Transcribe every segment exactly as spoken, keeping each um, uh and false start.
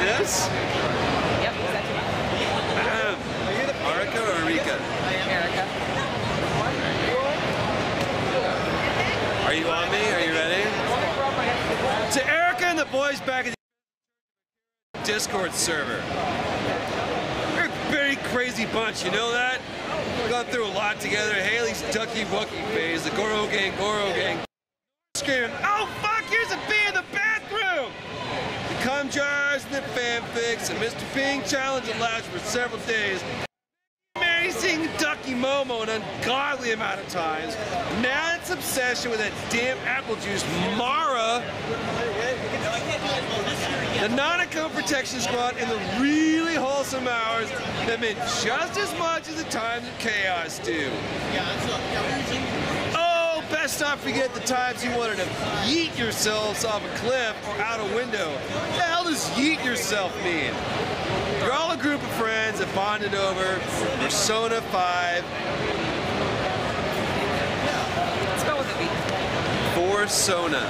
this? Yep. Um, Arica or Erika? Erica. Are you on me? Are you ready? To Erica and the boys back in the Discord server. They're a very crazy bunch, you know that? We've gone through a lot together. Haley's Ducky Wucky phase, the Goro Gang, Goro Gang. Screaming, oh fuck, here's a bee in the bathroom! The cum jars and the fanfics and Mister Ping challenge that lasted for several days. Amazing Ducky Momo an ungodly amount of times. Now it's obsession with that damn apple juice, Mara. The Nanako Protection Squad in the really wholesome hours that meant just as much as the times of chaos do. Oh, best not forget the times you wanted to yeet yourselves off a cliff or out a window. What the hell does yeet yourself mean? You're all a group of friends that bonded over Persona five. Let's go with the beat. Persona.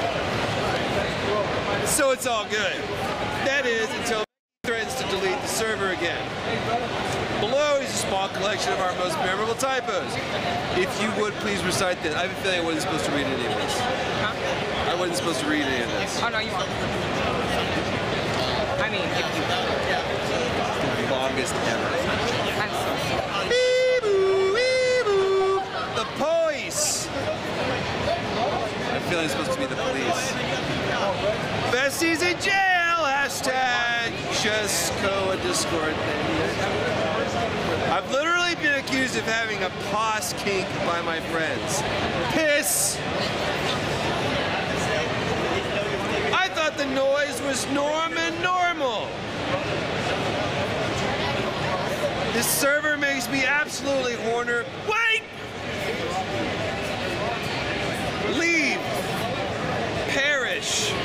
So it's all good. That is until threatens to delete the server again. Below is a small collection of our most memorable typos. If you would please recite this. I have a feeling I wasn't supposed to read any of this. Huh? I wasn't supposed to read any of this. Oh no, you won't. I mean, if you The longest ever. I'm so sorry. Bee-boo, bee-boo. The police. I feel it's supposed to be the police. Besties in jail. Hashtag just go a Discord thing. I've literally been accused of having a pos kink by my friends. Piss. I thought the noise was norm and normal. This server makes me absolutely horner. Wait! Leave. Perish.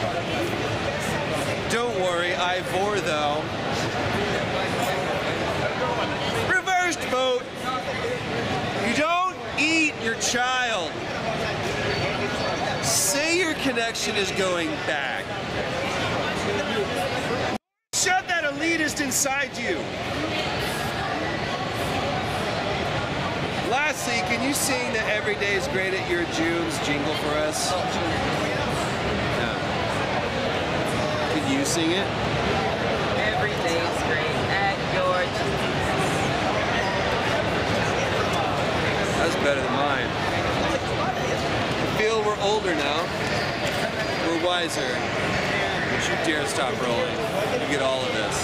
Don't worry, Ivor though. Reversed vote. You don't eat your child. Say your connection is going back. Shut that elitist inside you. Lastly, can you sing the Every Day is Great at Your Junes jingle for us? No. Can you sing it? Every day is great at your Junes. That's better than mine. I feel we're older now. We're wiser. Don't you dare stop rolling. You get all of this.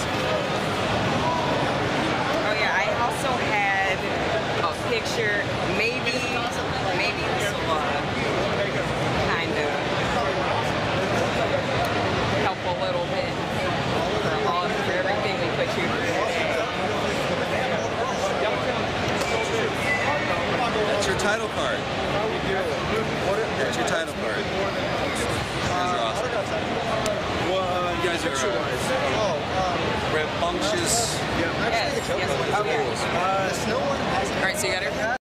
Oh yeah, I also had a picture, maybe, maybe this will uh, kind of help a little bit for all for everything we put you through. That's your title card. That's your title card. You guys are awesome. You guys are uh, rambunctious. Yes, yes. Okay. All right, so you got her?